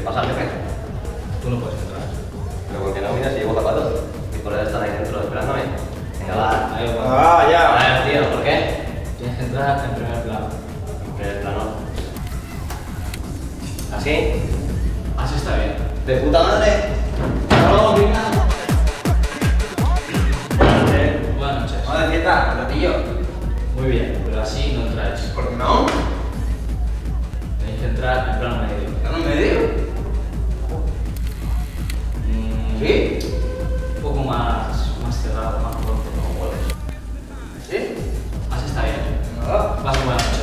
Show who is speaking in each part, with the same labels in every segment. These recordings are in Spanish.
Speaker 1: pasa, jefe?
Speaker 2: Tú no puedes entrar.
Speaker 1: Pero ¿por qué no? Mira, si llevo zapatos. Mis colegas están ahí dentro esperándome. Venga, va.
Speaker 2: Ahí va.
Speaker 3: Ah, ya.
Speaker 1: A ver, tío, ¿por qué?
Speaker 2: Tienes que entrar en primer plano.
Speaker 1: En primer plano. ¿Así?
Speaker 2: Así está bien.
Speaker 1: ¡De puta madre!
Speaker 2: ¡No, venga!
Speaker 1: Buenas noches.
Speaker 2: Buenas noches.
Speaker 3: Vamos de fiesta, platillo.
Speaker 2: Muy bien, pero así no entráis.
Speaker 3: ¿Por qué no?
Speaker 2: Tenéis que entrar en plano medio.
Speaker 3: ¿Están en medio? ¿Sí?
Speaker 2: Un poco más cerrado, más corto, como huevos.
Speaker 3: ¿Sí?
Speaker 2: Así está bien.
Speaker 3: No.
Speaker 2: Pasa buena noche.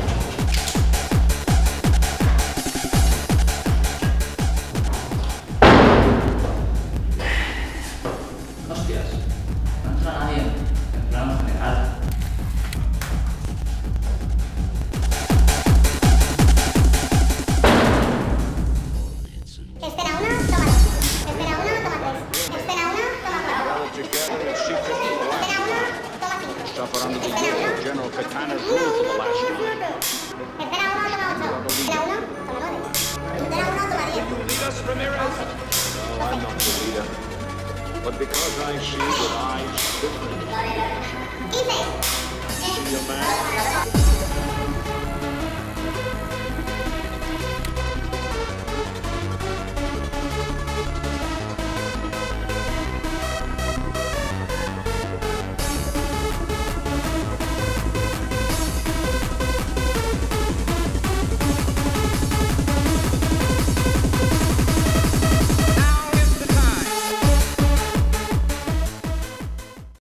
Speaker 2: Hostias, no entra nadie en plano general.
Speaker 4: Escena 1, toma 2. Escena 1, toma 3. Escena 1, toma 4.
Speaker 5: Together in secret for the last
Speaker 4: Escena 1,
Speaker 5: time.
Speaker 4: toma 5.
Speaker 5: Suffer under the
Speaker 4: Escena
Speaker 5: rule
Speaker 4: 1,
Speaker 5: of General Katana's
Speaker 4: toma
Speaker 5: rule for the
Speaker 4: 1,
Speaker 5: last
Speaker 4: 1,
Speaker 5: time.
Speaker 4: 1. Escena 1, toma 8. Escena 1, toma 9. Escena 1, toma 10.
Speaker 5: Lead us, Ramirez. No, I'm not the leader. But because I see with eyes different,
Speaker 4: 15.
Speaker 5: see a man